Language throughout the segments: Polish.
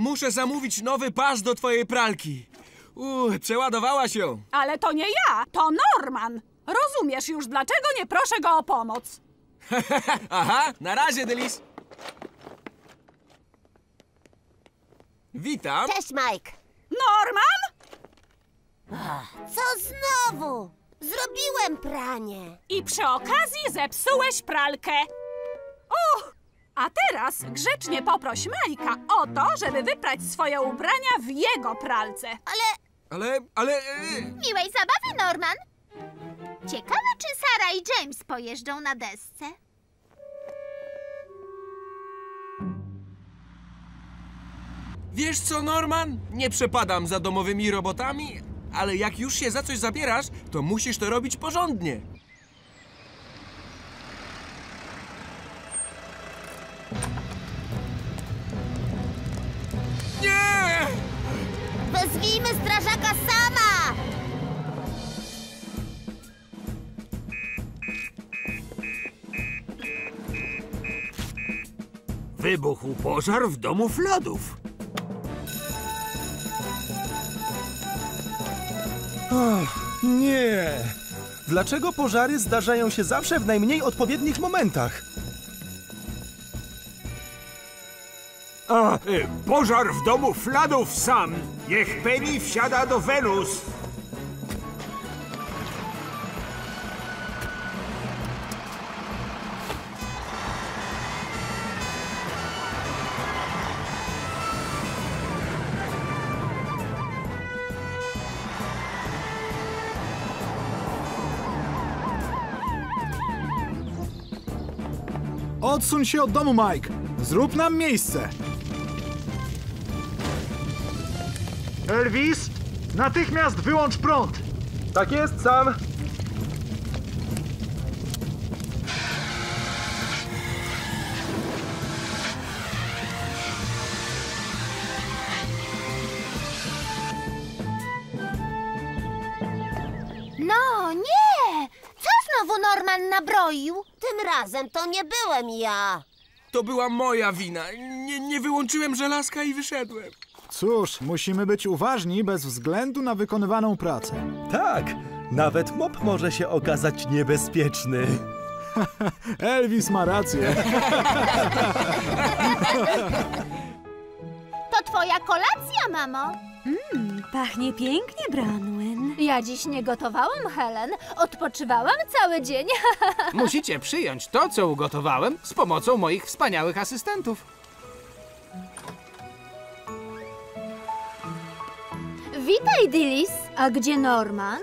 Muszę zamówić nowy pas do twojej pralki. Przeładowałaś ją. Ale to nie ja, to Norman. Rozumiesz już, dlaczego nie proszę go o pomoc. Aha, na razie, Delis. Witam. Cześć, Mike. Norman? Co znowu? Zrobiłem pranie. I przy okazji zepsułeś pralkę. A teraz grzecznie poproś Majka o to, żeby wyprać swoje ubrania w jego pralce. Ale... Miłej zabawy, Norman. Ciekawe, czy Sara i James pojeżdżą na desce. Wiesz co, Norman? Nie przepadam za domowymi robotami, ale jak już się za coś zabierasz, to musisz to robić porządnie. Nie! Wezwijmy strażaka sama! Wybuchł pożar w domu Fladów. Nie! Dlaczego pożary zdarzają się zawsze w najmniej odpowiednich momentach? Pożar w domu Fladów sam. Niech Penny wsiada do Wenus. Odsuń się od domu, Mike. Zrób nam miejsce. Elvis, natychmiast wyłącz prąd. Tak jest, Sam. No, nie! Co znowu Norman nabroił? Tym razem to nie byłem ja. To była moja wina. Nie wyłączyłem żelazka i wyszedłem. Cóż, musimy być uważni bez względu na wykonywaną pracę. Tak, nawet mop może się okazać niebezpieczny. Elvis ma rację. To twoja kolacja, mamo. Pachnie pięknie, Branwen. Ja dziś nie gotowałam, Helen. Odpoczywałam cały dzień. Musicie przyjąć to, co ugotowałem, z pomocą moich wspaniałych asystentów. Witaj, Dillis. A gdzie Norman?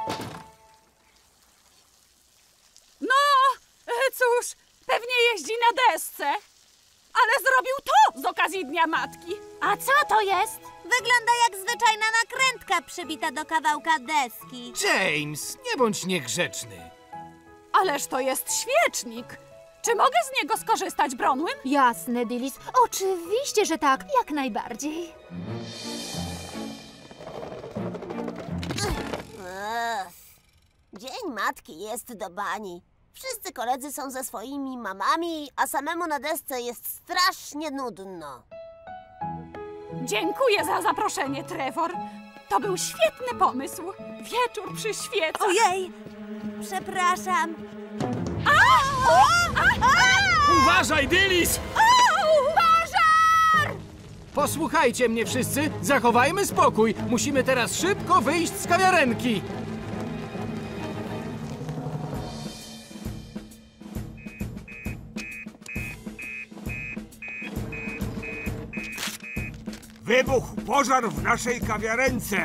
Cóż, pewnie jeździ na desce. Ale zrobił to z okazji Dnia Matki. A co to jest? Wygląda jak zwyczajna nakrętka przybita do kawałka deski. James, nie bądź niegrzeczny. Ależ to jest świecznik. Czy mogę z niego skorzystać, Bronwyn? Jasne, Dillis. Oczywiście, że tak. Jak najbardziej. Dzień matki jest do bani. Wszyscy koledzy są ze swoimi mamami, a samemu na desce jest strasznie nudno. Dziękuję za zaproszenie, Trevor. To był świetny pomysł. Wieczór przy świecach. Ojej! Przepraszam. Uważaj, Dillis! Pożar! Posłuchajcie mnie wszyscy, zachowajmy spokój. Musimy teraz szybko wyjść z kawiarenki. Wybuchł pożar w naszej kawiarence.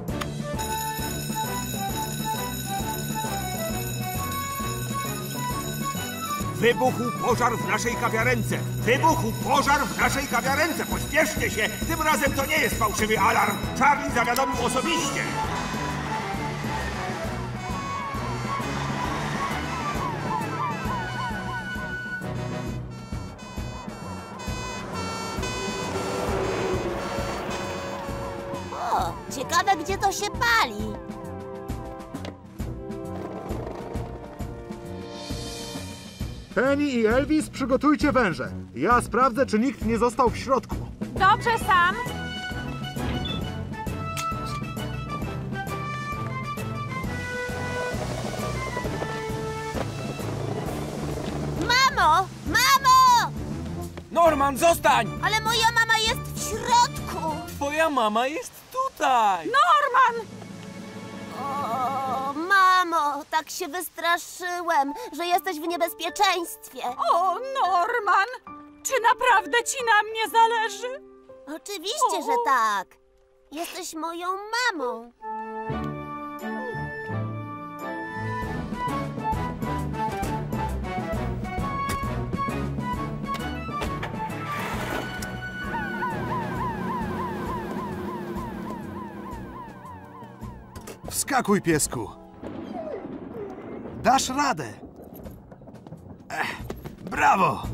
Wybuchł pożar w naszej kawiarence. Wybuchł pożar w naszej kawiarence. Pośpieszcie się. Tym razem to nie jest fałszywy alarm. Charlie zawiadomił osobiście. O, ciekawe, gdzie to się pali. Penny i Elvis, przygotujcie węże. Ja sprawdzę, czy nikt nie został w środku. Dobrze, Sam. Mamo! Mamo! Norman, zostań! Ale moja mama jest w środku! Twoja mama jest tutaj! Norman! O, mamo, tak się wystraszyłem, że jesteś w niebezpieczeństwie. O, Norman! Czy naprawdę ci na mnie zależy? Oczywiście, że tak. Jesteś moją mamą. Wskakuj, piesku. Dasz radę. Brawo!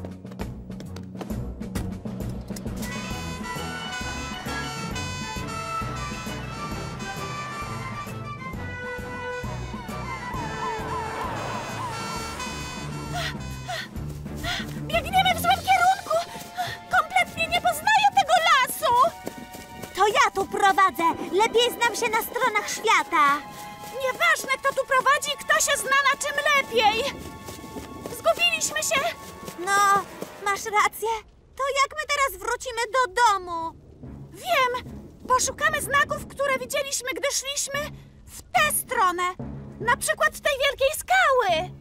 Biegniemy w złym kierunku! Kompletnie nie poznaję tego lasu! To ja tu prowadzę. Lepiej znam się na stronach świata. Nieważne, kto tu prowadzi, kto się zna na czym lepiej! Zgubiliśmy się! No, masz rację. To jak my teraz wrócimy do domu? Wiem! Poszukamy znaków, które widzieliśmy, gdy szliśmy w tę stronę. Na przykład tej wielkiej skały.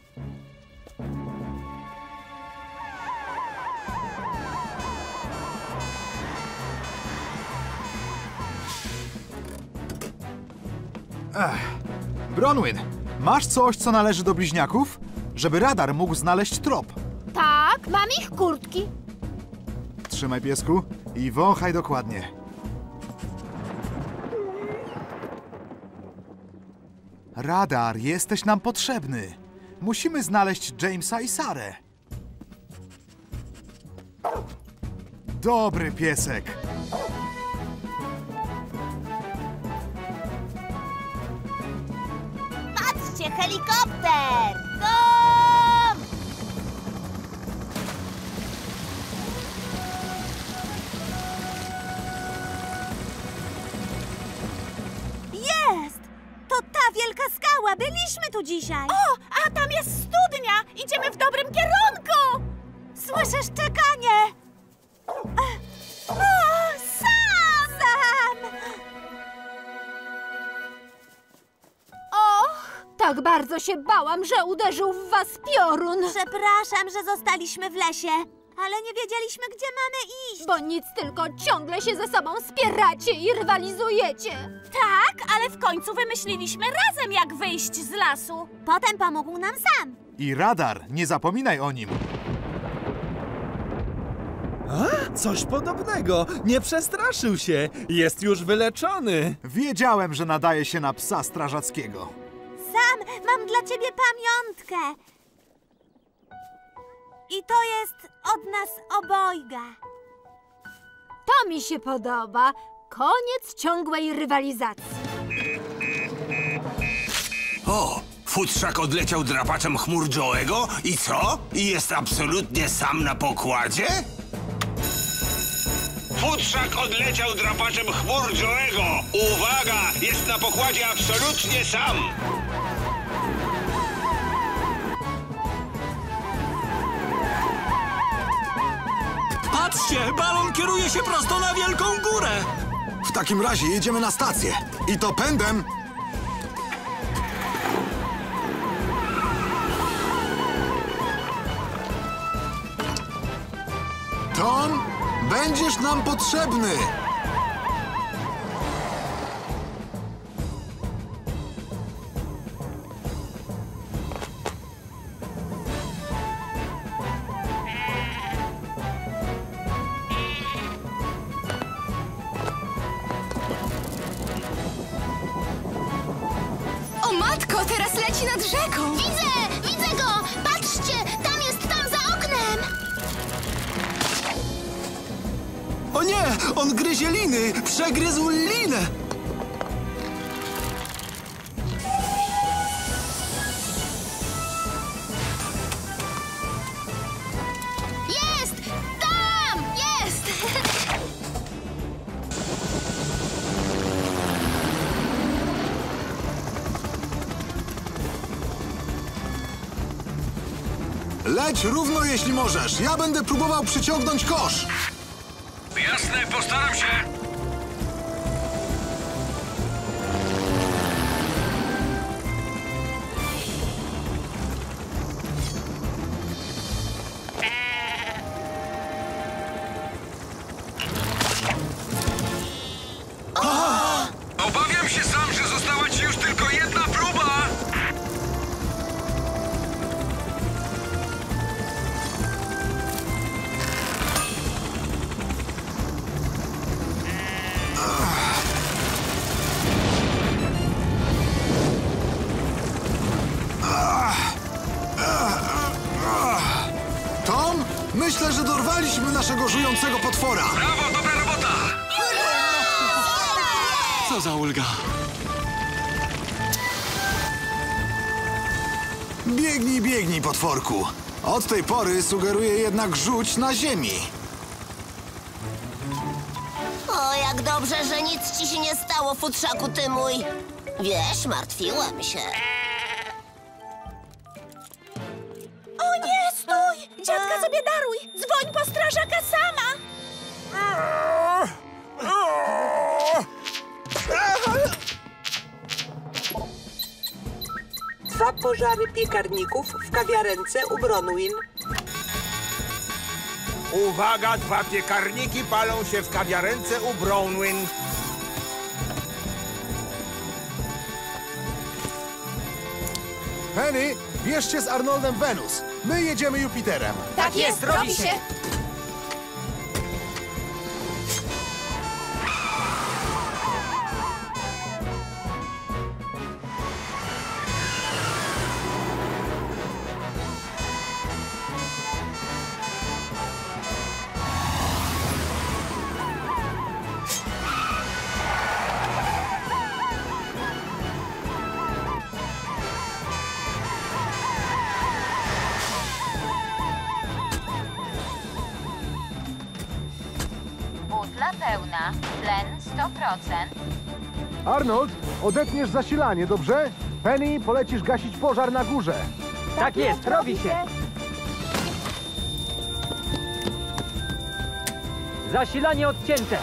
Bronwyn, masz coś, co należy do bliźniaków? Żeby radar mógł znaleźć trop. Tak, mam ich kurtki. Trzymaj, piesku, i wąchaj dokładnie. Radar, jesteś nam potrzebny. Musimy znaleźć Jamesa i Sarę. Dobry piesek. Patrzcie, helikopter! Tom! Jest! To ta wielka skała! Byliśmy tu dzisiaj! O, a tam jest studnia! Idziemy w dobrym kierunku! Słyszysz czekanie? O, Sam! Sam! Tak bardzo się bałam, że uderzył w was piorun. Przepraszam, że zostaliśmy w lesie, ale nie wiedzieliśmy, gdzie mamy iść. Bo nic, tylko ciągle się ze sobą spieracie i rywalizujecie. Tak, ale w końcu wymyśliliśmy razem, jak wyjść z lasu. Potem pomógł nam Sam. I radar, nie zapominaj o nim. A, coś podobnego. Nie przestraszył się. Jest już wyleczony. Wiedziałem, że nadaje się na psa strażackiego. Sam, mam dla ciebie pamiątkę. I to jest od nas obojga. To mi się podoba. Koniec ciągłej rywalizacji. O, futrzak odleciał drapaczem chmur Joe'ego i co? I jest absolutnie sam na pokładzie? Futrzak odleciał drapaczem chmur Joe'ego. Uwaga, jest na pokładzie absolutnie sam. Patrzcie, balon kieruje się prosto na wielką górę. W takim razie jedziemy na stację. I to pędem. Tom, będziesz nam potrzebny. O matko, teraz leci nad rzeką! Widzę go! Patrzcie, tam za oknem! O nie, on gryzie liny. Przegryzł linę. Jest! Tam! Jest! Leć równo, jeśli możesz. Ja będę próbował przyciągnąć kosz. Jasne, postaram się. Obawiam się sam, że została ci już tylko jedna próba. Tom, myślę, że dorwaliśmy naszego żującego potwora. Brawo, dobra robota. Co za ulga. Biegnij, biegnij, potworku. Od tej pory sugeruję jednak rzuć na ziemi. O, jak dobrze, że nic ci się nie stało, futrzaku ty mój. Wiesz, martwiłem się. O nie, stój! Dziadka sobie daruj! Dzwoń po strażaka sama! Dwa pożary piekarników w kawiarence u Bronwyn. Uwaga, 2 piekarniki palą się w kawiarence u Bronwyn. Penny, bierzcie z Arnoldem Wenus. My jedziemy Jupiterem. Tak jest, robi się. Butla pełna, tlen 100%. Arnold, odetniesz zasilanie, dobrze? Penny, polecisz gasić pożar na górze. Tak jest, robi się. Zasilanie odcięte.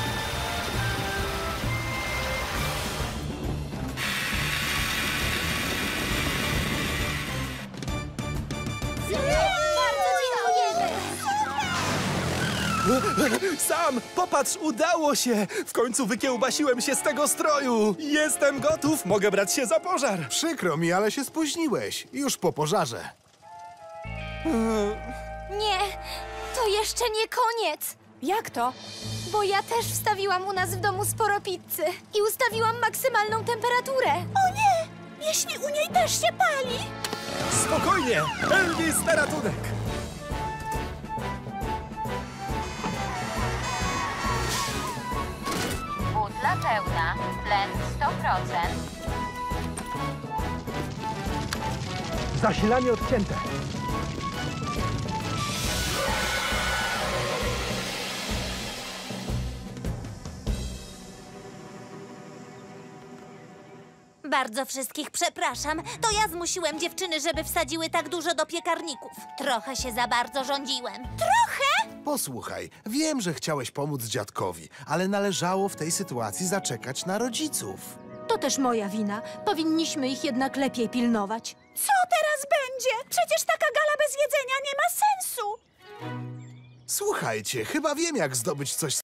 Sam, popatrz, udało się! W końcu wykiełbasiłem się z tego stroju! Jestem gotów, mogę brać się za pożar! Przykro mi, ale się spóźniłeś. Już po pożarze. Nie, to jeszcze nie koniec. Jak to? Bo ja też wstawiłam u nas w domu sporo pizzy i ustawiłam maksymalną temperaturę. O nie! Jeśli u niej też się pali! Spokojnie! Elvis na ratunek! Butla pełna, tlen 100%. Zasilanie odcięte. Bardzo wszystkich przepraszam. To ja zmusiłem dziewczyny, żeby wsadziły tak dużo do piekarników. Trochę się za bardzo rządziłem. Trochę? Posłuchaj, wiem, że chciałeś pomóc dziadkowi, ale należało w tej sytuacji zaczekać na rodziców. To też moja wina. Powinniśmy ich jednak lepiej pilnować. Co teraz będzie? Przecież taka gala bez jedzenia nie ma sensu! Słuchajcie, chyba wiem, jak zdobyć coś